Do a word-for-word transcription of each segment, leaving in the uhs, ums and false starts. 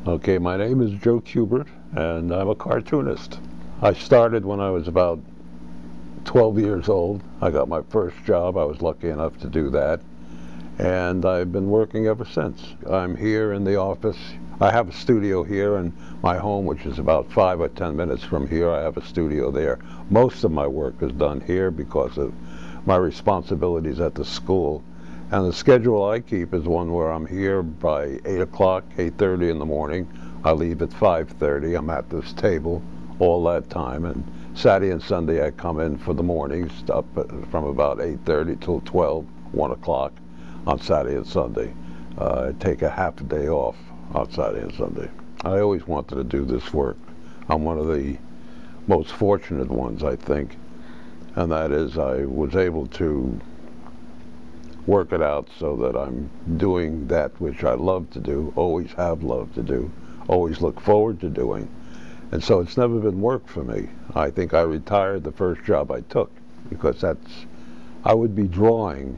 Okay, my name is Joe Kubert, and I'm a cartoonist. I started when I was about twelve years old. I got my first job. I was lucky enough to do that, and I've been working ever since. I'm here in the office. I have a studio here in my home, which is about five or ten minutes from here. I have a studio there. Most of my work is done here because of my responsibilities at the school. And the schedule I keep is one where I'm here by eight o'clock, eight thirty in the morning. I leave at five thirty. I'm at this table all that time. And Saturday and Sunday I come in for the mornings up from about eight thirty till twelve, one o'clock on Saturday and Sunday. Uh, I take a half a day off on Saturday and Sunday. I always wanted to do this work. I'm one of the most fortunate ones, I think. And that is I was able to work it out so that I'm doing that which I love to do, always have loved to do, always look forward to doing. And so it's never been work for me. I think I retired the first job I took because that's, I would be drawing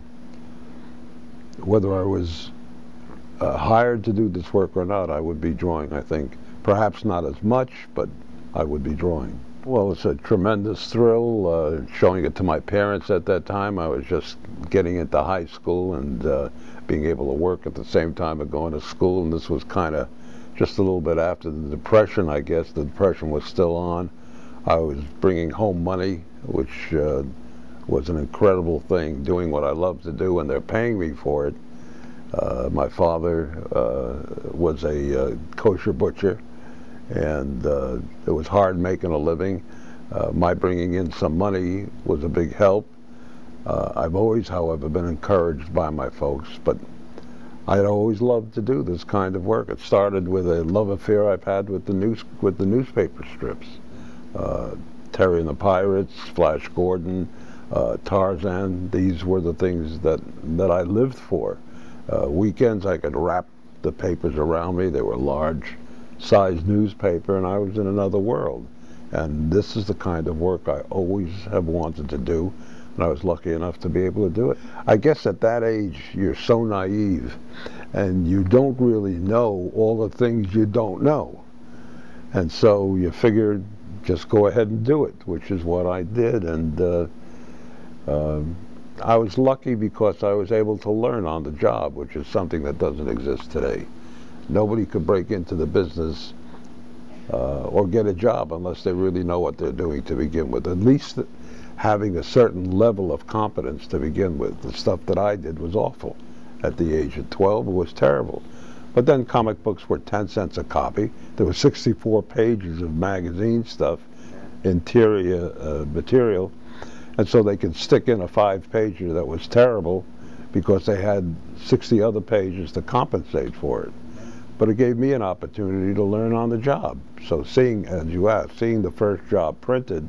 whether I was uh, hired to do this work or not. I would be drawing, I think, perhaps not as much, but I would be drawing. Well, it's a tremendous thrill uh, showing it to my parents at that time. I was just getting into high school and uh, being able to work at the same time of going to school, and this was kind of just a little bit after the Depression, I guess. The Depression was still on. I was bringing home money, which uh, was an incredible thing, doing what I love to do, and they're paying me for it. Uh, my father uh, was a uh, kosher butcher, and uh, it was hard making a living. Uh, my bringing in some money was a big help. Uh, I've always, however, been encouraged by my folks, but I'd always loved to do this kind of work. It started with a love affair I've had with the news, with the newspaper strips. Uh, Terry and the Pirates, Flash Gordon, uh, Tarzan, these were the things that, that I lived for. Uh, weekends I could wrap the papers around me. They were large sized newspaper, and I was in another world. And this is the kind of work I always have wanted to do, and I was lucky enough to be able to do it. I guess at that age you're so naive and you don't really know all the things you don't know, and so you figured just go ahead and do it, which is what I did. And uh, uh, I was lucky because I was able to learn on the job, which is something that doesn't exist today. Nobody could break into the business uh, or get a job unless they really know what they're doing to begin with. At least having a certain level of competence to begin with. The stuff that I did was awful. At the age of twelve, it was terrible. But then comic books were ten cents a copy. There were sixty-four pages of magazine stuff, interior uh, material, and so they could stick in a five-pager that was terrible because they had sixty other pages to compensate for it. But it gave me an opportunity to learn on the job. So seeing, as you asked, seeing the first job printed,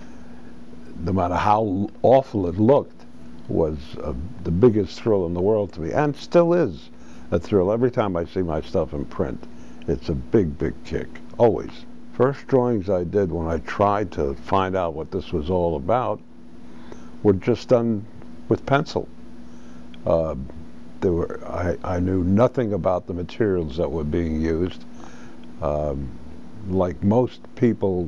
no matter how awful it looked, was uh, the biggest thrill in the world to me, and still is a thrill. Every time I see my stuff in print, it's a big, big kick, always. First drawings I did when I tried to find out what this was all about were just done with pencil. Uh, There were, I, I knew nothing about the materials that were being used. Um, like most people,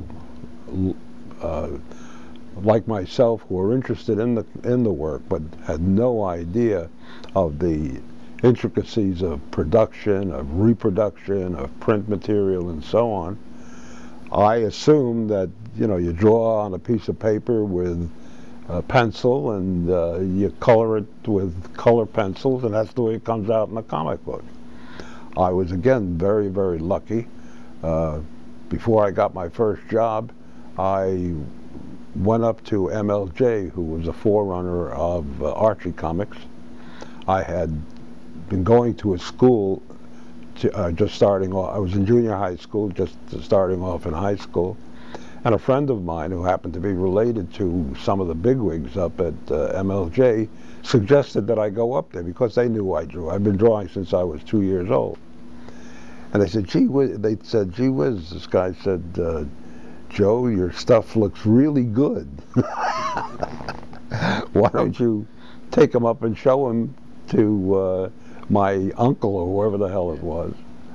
uh, like myself, who were interested in the in the work, but had no idea of the intricacies of production, of reproduction, of print material, and so on. I assumed that, you know, you draw on a piece of paper with a pencil, and uh, you color it with color pencils, and that's the way it comes out in a comic book. I was, again, very, very lucky. Uh, before I got my first job, I went up to M L J, who was a forerunner of uh, Archie Comics. I had been going to a school, to, uh, just starting off. I was in junior high school, just starting off in high school. And a friend of mine who happened to be related to some of the bigwigs up at uh, M L J suggested that I go up there because they knew I drew. I'd been drawing since I was two years old. And they said, gee whiz, they said, gee whiz, this guy said, uh, Joe, your stuff looks really good. Why don't you take him up and show him to uh, my uncle or whoever the hell it was?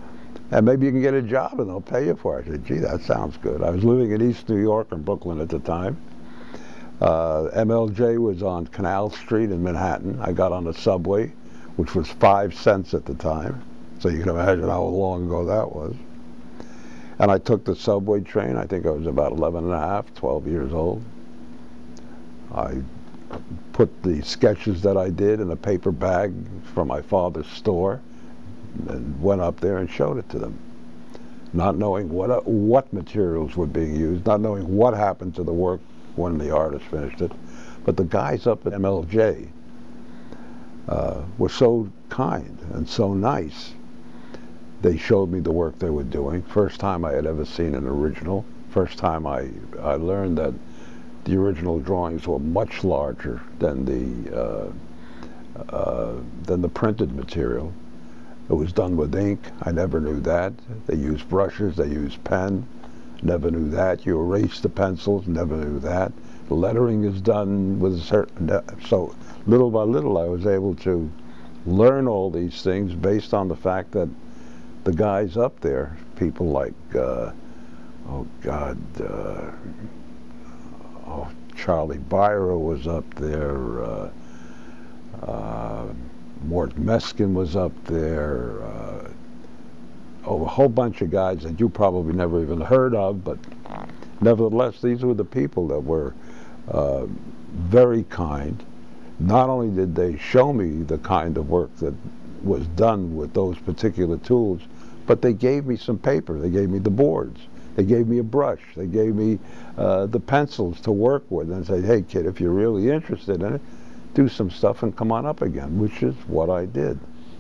and maybe you can get a job and they'll pay you for it. I said, gee, that sounds good. I was living in East New York and Brooklyn at the time. Uh, M L J was on Canal Street in Manhattan. I got on the subway, which was five cents at the time. So you can imagine how long ago that was. And I took the subway train. I think I was about eleven and a half, twelve years old. I put the sketches that I did in a paper bag from my father's store and went up there and showed it to them, not knowing what uh, what materials were being used, not knowing what happened to the work when the artist finished it. But the guys up at M L J uh, were so kind and so nice. They showed me the work they were doing. First time I had ever seen an original. First time I, I learned that the original drawings were much larger than the uh, uh, than the printed material. It was done with ink. I never knew that. They used brushes. They used pen. Never knew that. You erase the pencils. Never knew that. The lettering is done with a certain. So little by little, I was able to learn all these things based on the fact that the guys up there, people like, uh, oh God. Uh, Oh, Charlie Byra was up there. Uh, uh, Mort Meskin was up there. Uh, oh, a whole bunch of guys that you probably never even heard of, but nevertheless, these were the people that were uh, very kind. Not only did they show me the kind of work that was done with those particular tools, but they gave me some paper. They gave me the boards. They gave me a brush. They gave me uh, the pencils to work with and said, hey, kid, if you're really interested in it, do some stuff and come on up again, which is what I did.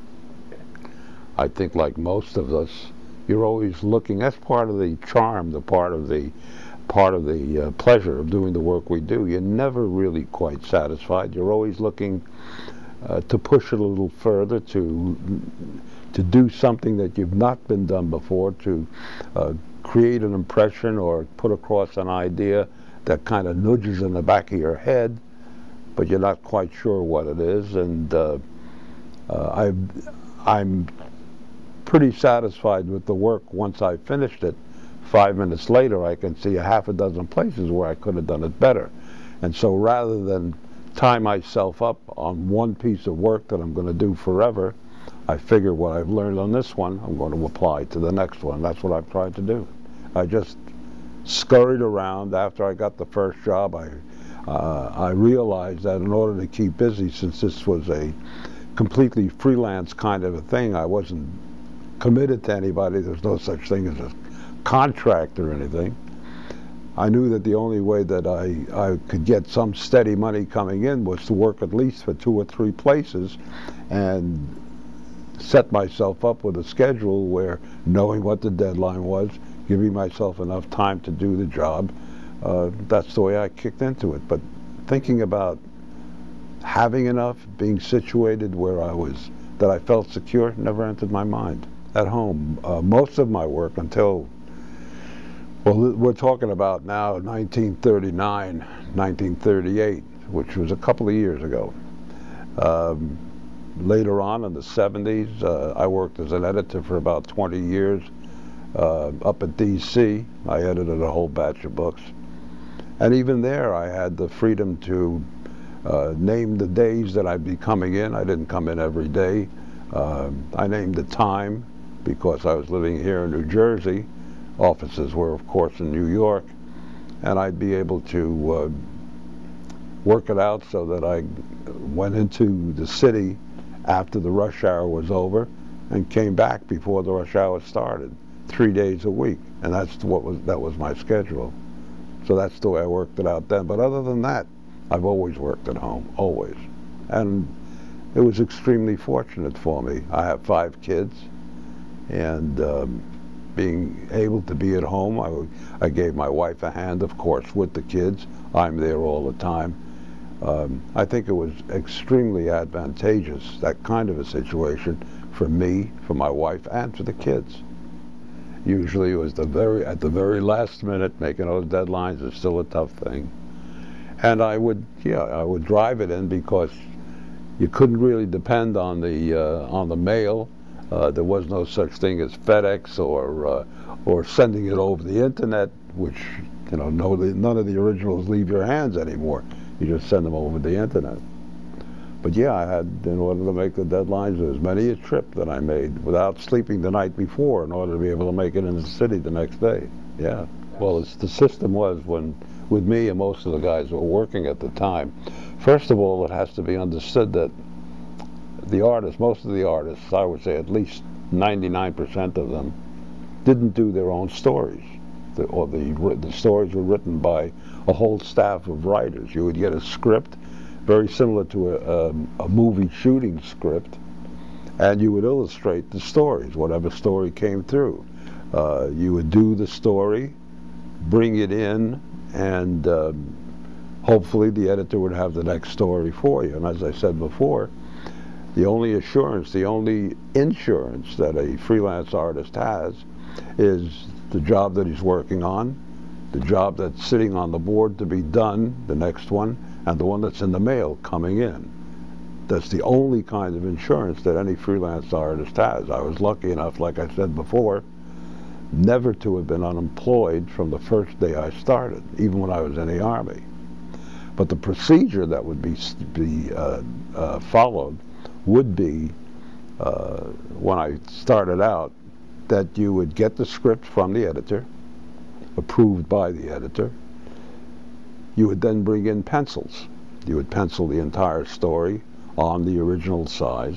I think like most of us, you're always looking. That's part of the charm, the part of the part of the uh, pleasure of doing the work we do. You're never really quite satisfied. You're always looking uh, to push it a little further, to to do something that you've not been done before, to uh, create an impression or put across an idea that kind of nudges in the back of your head, but you're not quite sure what it is. And uh, uh, I've, I'm pretty satisfied with the work once I finished it. Five minutes later, I can see a half a dozen places where I could have done it better. And so rather than tie myself up on one piece of work that I'm going to do forever, I figure what I've learned on this one, I'm going to apply to the next one. That's what I've tried to do. I just scurried around. After I got the first job, I, uh, I realized that in order to keep busy, since this was a completely freelance kind of a thing, I wasn't committed to anybody. There's no such thing as a contract or anything. I knew that the only way that I, I could get some steady money coming in was to work at least for two or three places and set myself up with a schedule where, knowing what the deadline was, giving myself enough time to do the job, uh, that's the way I kicked into it. But thinking about having enough, being situated where I was, that I felt secure, never entered my mind. At home, uh, most of my work until, well, we're talking about now nineteen thirty-nine, nineteen thirty-eight, which was a couple of years ago. Um, Later on in the seventies, uh, I worked as an editor for about twenty years uh, up at D C. I edited a whole batch of books. And even there, I had the freedom to uh, name the days that I'd be coming in. I didn't come in every day. Uh, I named the time because I was living here in New Jersey. Offices were, of course, in New York. And I'd be able to uh, work it out so that I went into the city after the rush hour was over and came back before the rush hour started, three days a week. And that's what was that was my schedule. So that's the way I worked it out then. But other than that, I've always worked at home, always. And it was extremely fortunate for me. I have five kids, and um, being able to be at home, I, I gave my wife a hand, of course, with the kids. I'm there all the time. Um, I think it was extremely advantageous, that kind of a situation, for me, for my wife, and for the kids. Usually it was the very, at the very last minute, making those deadlines is still a tough thing. And I would, yeah, I would drive it in because you couldn't really depend on the, uh, on the mail. Uh, there was no such thing as FedEx or uh, or sending it over the internet, which, you know, no, none of the originals leave your hands anymore. You just send them over the internet. But yeah, I had, in order to make the deadlines, there was many a trip that I made without sleeping the night before in order to be able to make it in the city the next day. Yeah. Well, it's, the system was, when, with me and most of the guys who were working at the time, first of all, it has to be understood that the artists, most of the artists, I would say at least ninety-nine percent of them, didn't do their own stories. The, or the, the stories were written by a whole staff of writers. You would get a script, very similar to a, a, a movie shooting script, and you would illustrate the stories, whatever story came through. Uh, you would do the story, bring it in, and um, hopefully the editor would have the next story for you. And as I said before, the only assurance, the only insurance that a freelance artist has is the job that he's working on, the job that's sitting on the board to be done, the next one, and the one that's in the mail coming in. That's the only kind of insurance that any freelance artist has. I was lucky enough, like I said before, never to have been unemployed from the first day I started, even when I was in the Army. But the procedure that would be, be uh, uh, followed would be, uh, when I started out, that you would get the script from the editor, approved by the editor. You would then bring in pencils. You would pencil the entire story on the original size,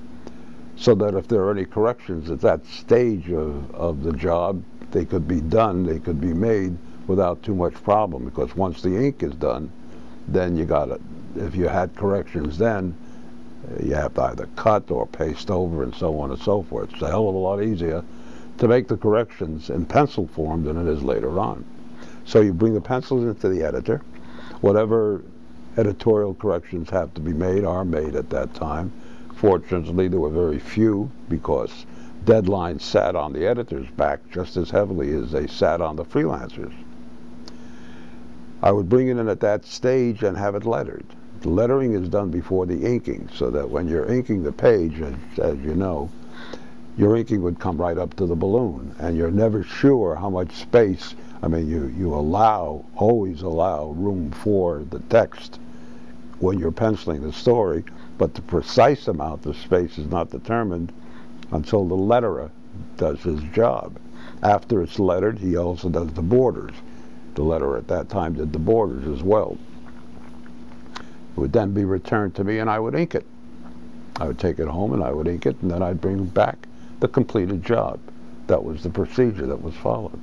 so that if there are any corrections at that stage of, of the job, they could be done, they could be made without too much problem, because once the ink is done, then you got it. If you had corrections then, you have to either cut or paste over and so on and so forth. It's a hell of a lot easier to make the corrections in pencil form than it is later on. So you bring the pencils into the editor. Whatever editorial corrections have to be made are made at that time. Fortunately, there were very few, because deadlines sat on the editor's back just as heavily as they sat on the freelancers. I would bring it in at that stage and have it lettered. The lettering is done before the inking, so that when you're inking the page, as, as you know, your inking would come right up to the balloon, and you're never sure how much space. I mean, you, you allow, always allow room for the text when you're penciling the story, but the precise amount of space is not determined until the letterer does his job. After it's lettered, he also does the borders. The letterer at that time did the borders as well. It would then be returned to me, and I would ink it. I would take it home and I would ink it, and then I'd bring back the completed job. That was the procedure that was followed.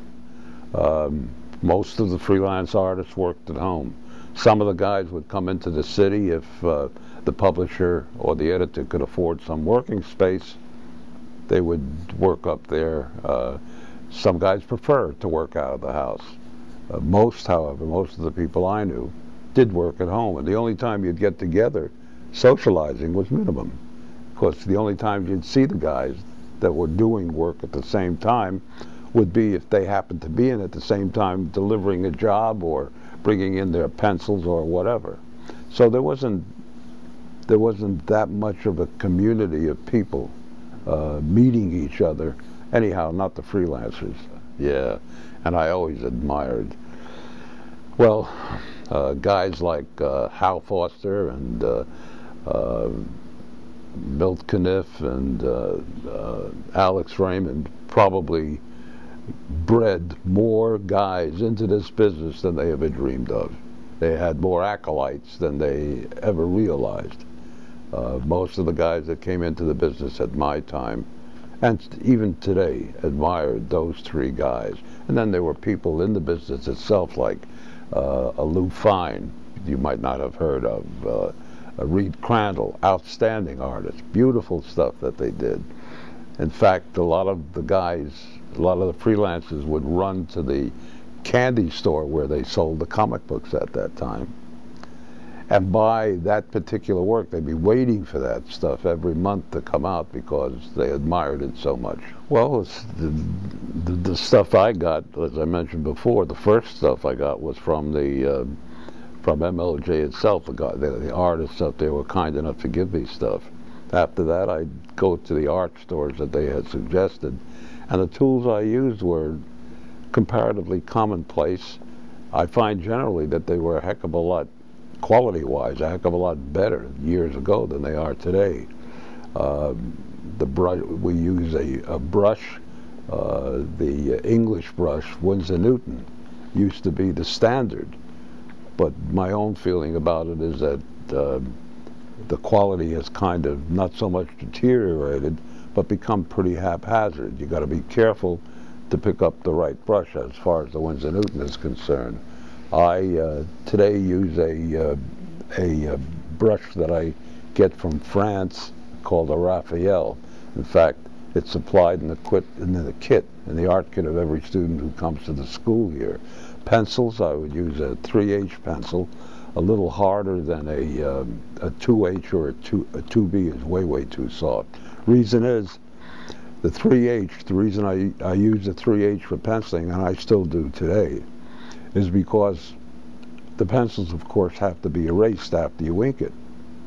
Um, most of the freelance artists worked at home. Some of the guys would come into the city if uh, the publisher or the editor could afford some working space. They would work up there. Uh, some guys prefer to work out of the house. Uh, most, however, most of the people I knew did work at home, and the only time you'd get together socializing was minimum. Of course, the only time you'd see the guys that were doing work at the same time would be if they happened to be in at the same time delivering a job or bringing in their pencils or whatever. So there wasn't there wasn't that much of a community of people uh, meeting each other. Anyhow, not the freelancers. Yeah, and I always admired, well, uh, guys like uh, Hal Foster and uh, uh, Milt Caniff and uh, uh, Alex Raymond probably bred more guys into this business than they ever dreamed of. They had more acolytes than they ever realized. Uh, most of the guys that came into the business at my time, and even today, admired those three guys. And then there were people in the business itself, like uh, a Lou Fine, you might not have heard of, uh, a Reed Crandall, outstanding artist, beautiful stuff that they did. In fact, a lot of the guys, a lot of the freelancers would run to the candy store where they sold the comic books at that time and buy that particular work. They'd be waiting for that stuff every month to come out because they admired it so much. Well, it's the, the, the stuff I got, as I mentioned before, the first stuff I got was from the uh, from M L J itself. The, guy, the, the artists up there were kind enough to give me stuff. After that, I'd go to the art stores that they had suggested, and the tools I used were comparatively commonplace. I find generally that they were a heck of a lot, quality-wise, a heck of a lot better years ago than they are today. Uh, the brush, we use a, a brush, uh, the English brush, Winsor Newton, used to be the standard. But my own feeling about it is that uh, the quality has kind of not so much deteriorated, but become pretty haphazard. You got to be careful to pick up the right brush as far as the Winsor Newton is concerned. I uh, today use a uh, a uh, brush that I get from France called a Raphael. In fact, it's supplied in the, quit, in the kit, in the art kit of every student who comes to the school here. Pencils, I would use a three H pencil, a little harder than a, um, a two H or a, two, a two B is way, way too soft. Reason is, the three H, the reason I, I use the three H for penciling, and I still do today, is because the pencils, of course, have to be erased after you ink it.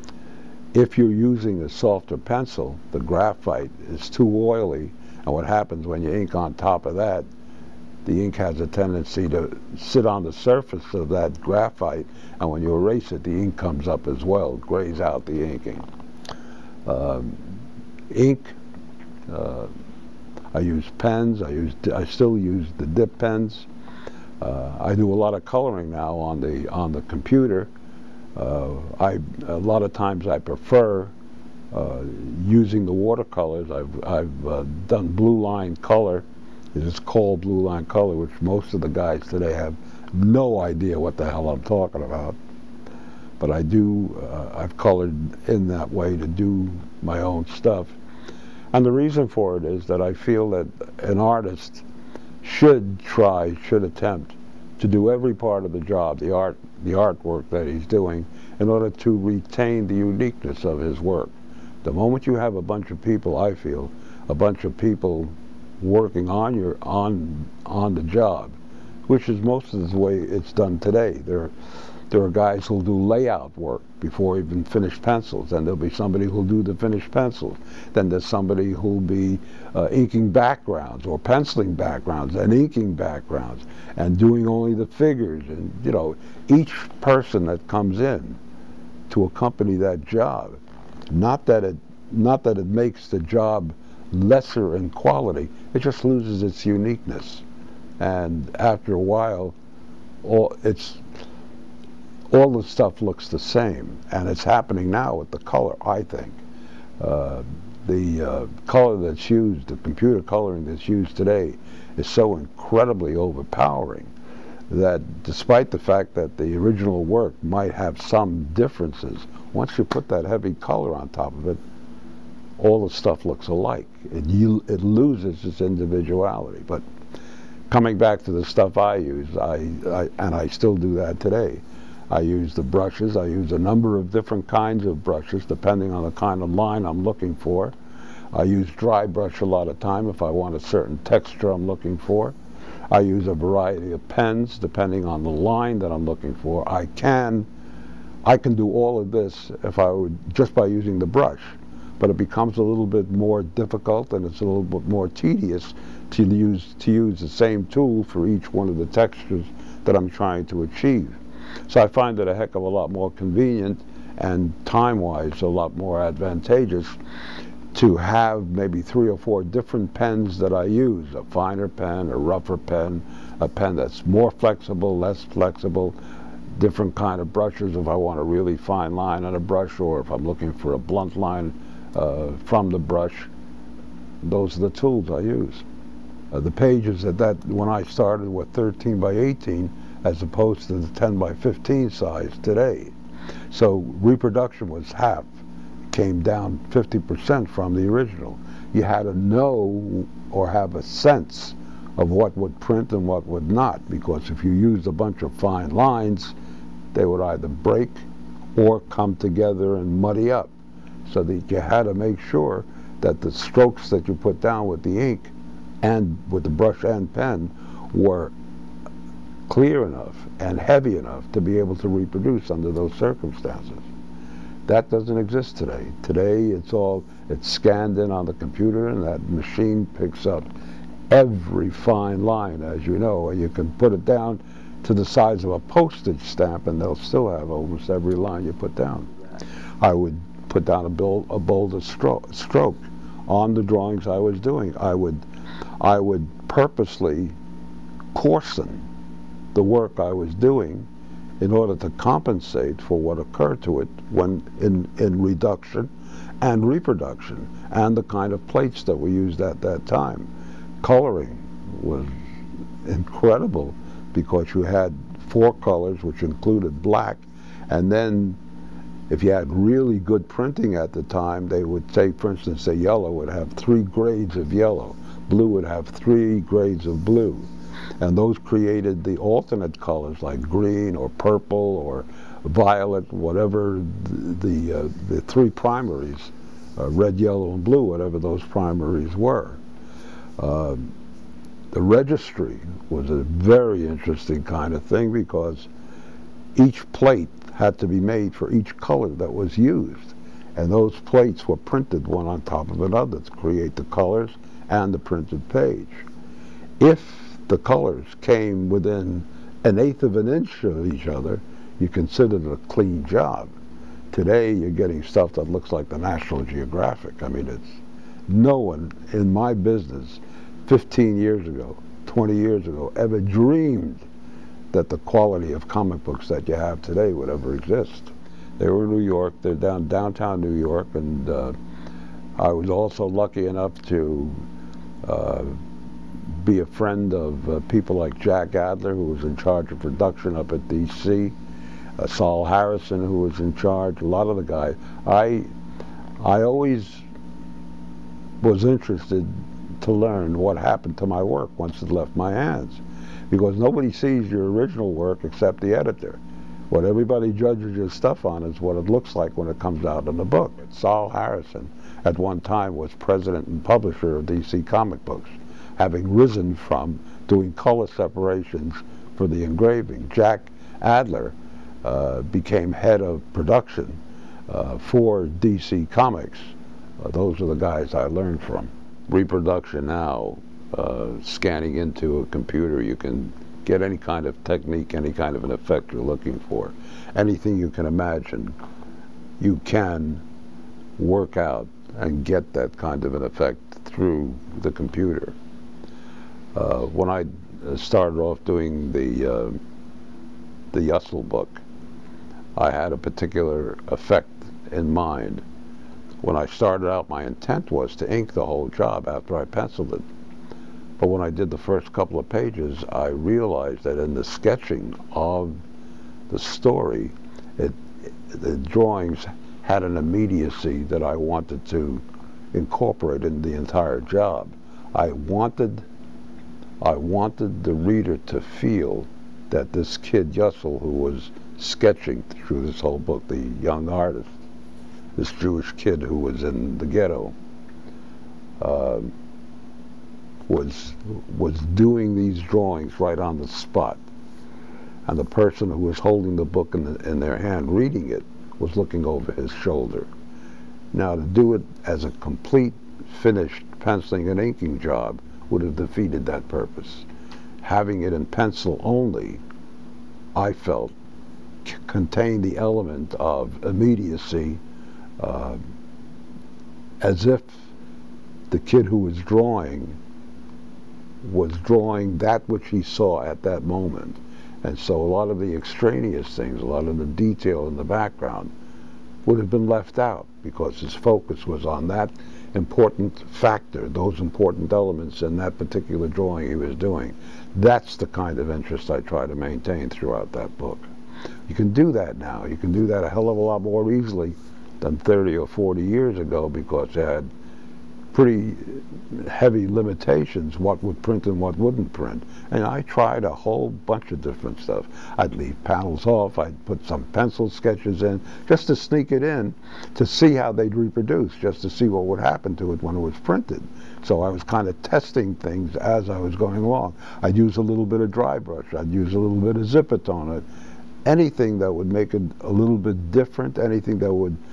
If you're using a softer pencil, the graphite is too oily, and what happens when you ink on top of that, the ink has a tendency to sit on the surface of that graphite, and when you erase it, the ink comes up as well, grays out the inking. Um, ink, uh, I use pens, I, use, I still use the dip pens. Uh, I do a lot of coloring now on the, on the computer. Uh, I, a lot of times I prefer uh, using the watercolors. I've, I've uh, done blue line color. It's called blue line color, which most of the guys today have no idea what the hell I'm talking about. But I do, uh, I've colored in that way to do my own stuff. And the reason for it is that I feel that an artist should try, should attempt to do every part of the job, the art, the artwork that he's doing, in order to retain the uniqueness of his work. The moment you have a bunch of people, I feel, a bunch of people working on your on on the job, which is most of the way it's done today. There, there are guys who'll do layout work before even finished pencils, and there'll be somebody who'll do the finished pencils. Then there's somebody who'll be uh, inking backgrounds or penciling backgrounds and inking backgrounds and doing only the figures. And you know, each person that comes in to accompany that job, not that it not that it makes the job lesser in quality, it just loses its uniqueness. And after a while, all it's all the stuff looks the same, and it's happening now with the color, I think. Uh, the uh, color that's used, the computer coloring that's used today, is so incredibly overpowering that despite the fact that the original work might have some differences, once you put that heavy color on top of it, all the stuff looks alike. It, you, it loses its individuality. But coming back to the stuff I use, I, I, and I still do that today, I use the brushes. I use a number of different kinds of brushes depending on the kind of line I'm looking for. I use dry brush a lot of time if I want a certain texture I'm looking for. I use a variety of pens depending on the line that I'm looking for. I can, I can do all of this if I would, just by using the brush, but it becomes a little bit more difficult and it's a little bit more tedious to use, to use the same tool for each one of the textures that I'm trying to achieve. So I find it a heck of a lot more convenient and time-wise a lot more advantageous to have maybe three or four different pens that I use, a finer pen, a rougher pen, a pen that's more flexible, less flexible, different kind of brushes if I want a really fine line on a brush or if I'm looking for a blunt line uh, from the brush. Those are the tools I use. Uh, the pages at that, when I started, were thirteen by eighteen as opposed to the ten by fifteen size today. So reproduction was half, came down fifty percent from the original. You had to know or have a sense of what would print and what would not, because if you used a bunch of fine lines, they would either break or come together and muddy up. So that you had to make sure that the strokes that you put down with the ink and with the brush and pen were clear enough and heavy enough to be able to reproduce under those circumstances. That doesn't exist today. Today it's all, it's scanned in on the computer, and that machine picks up every fine line, as you know, and you can put it down to the size of a postage stamp, and they'll still have almost every line you put down. I would put down a, build, a bolder stroke, stroke on the drawings I was doing. I would, I would purposely coarsen the work I was doing in order to compensate for what occurred to it when in, in reduction and reproduction, and the kind of plates that were used at that time. Coloring was incredible because you had four colors, which included black, and then if you had really good printing at the time, they would say, for instance, say yellow would have three grades of yellow, blue would have three grades of blue, and those created the alternate colors like green or purple or violet, whatever the the, uh, the three primaries, uh, red, yellow, and blue, whatever those primaries were. Uh, the registry was a very interesting kind of thing because each plate had to be made for each color that was used, and those plates were printed one on top of another to create the colors and the printed page. If the colors came within an eighth of an inch of each other, you considered it a clean job. Today you're getting stuff that looks like the National Geographic. I mean, it's no one in my business fifteen years ago, twenty years ago, ever dreamed that the quality of comic books that you have today would ever exist. They were in New York, they're down downtown New York, and uh, I was also lucky enough to uh, be a friend of uh, people like Jack Adler, who was in charge of production up at D C, uh, Saul Harrison, who was in charge, a lot of the guys. I, I always was interested to learn what happened to my work once it left my hands, because nobody sees your original work except the editor. What everybody judges your stuff on is what it looks like when it comes out in the book. Saul Harrison at one time was president and publisher of D C Comic Books, having risen from doing color separations for the engraving. Jack Adler uh, became head of production uh, for D C Comics. Uh, those are the guys I learned from. Reproduction now, uh, scanning into a computer, you can get any kind of technique, any kind of an effect you're looking for. Anything you can imagine, you can work out and get that kind of an effect through the computer. Uh, when I started off doing the uh, the Yussel book, I had a particular effect in mind. When I started out, my intent was to ink the whole job after I penciled it. But when I did the first couple of pages, I realized that in the sketching of the story, it, it, the drawings had an immediacy that I wanted to incorporate in the entire job. I wanted, I wanted the reader to feel that this kid Yussel, who was sketching through this whole book, the young artist, this Jewish kid who was in the ghetto, uh, was was doing these drawings right on the spot, and the person who was holding the book in, the, in their hand reading it was looking over his shoulder. Now, to do it as a complete finished penciling and inking job would have defeated that purpose. Having it in pencil only, I felt, c contained the element of immediacy, uh, as if the kid who was drawing was drawing that which he saw at that moment. And so a lot of the extraneous things, a lot of the detail in the background would have been left out because his focus was on that important factor, those important elements in that particular drawing he was doing. That's the kind of interest I try to maintain throughout that book. You can do that now. You can do that a hell of a lot more easily than thirty or forty years ago, because they had pretty heavy limitations, what would print and what wouldn't print. And I tried a whole bunch of different stuff. I'd leave panels off, I'd put some pencil sketches in, just to sneak it in, to see how they'd reproduce, just to see what would happen to it when it was printed. So I was kind of testing things as I was going along. I'd use a little bit of dry brush, I'd use a little bit of zip-a-tone, anything that would make it a little bit different, anything that would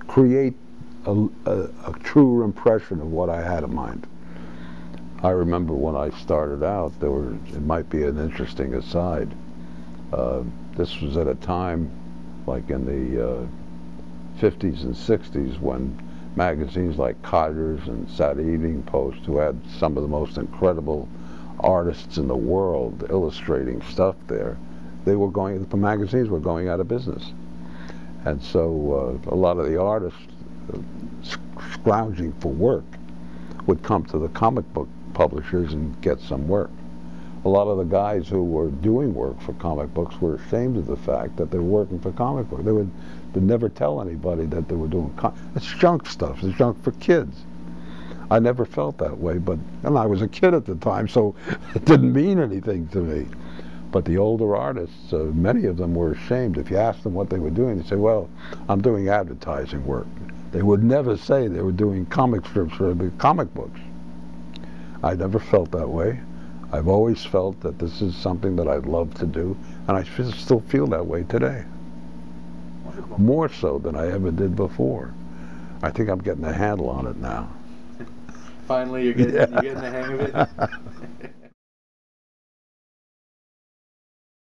create a, a, a truer impression of what I had in mind. I remember when I started out, there were, it might be an interesting aside, uh, this was at a time like in the uh, fifties and sixties when magazines like Codgers and Saturday Evening Post, who had some of the most incredible artists in the world illustrating stuff there, they were going, the magazines were going out of business. And so uh, a lot of the artists uh, scrounging for work would come to the comic book publishers and get some work. A lot of the guys who were doing work for comic books were ashamed of the fact that they were working for comic books. They would they'd never tell anybody that they were doing com it's junk stuff. It's junk for kids. I never felt that way, but and I was a kid at the time, so it didn't mean anything to me. But the older artists, uh, many of them were ashamed. If you asked them what they were doing, they'd say, well, I'm doing advertising work. They would never say they were doing comic strips for the comic books. I never felt that way. I've always felt that this is something that I'd love to do, and I still feel that way today. Wonderful. More so than I ever did before. I think I'm getting a handle on it now. Finally, you're getting, Yeah. you're getting the hang of it.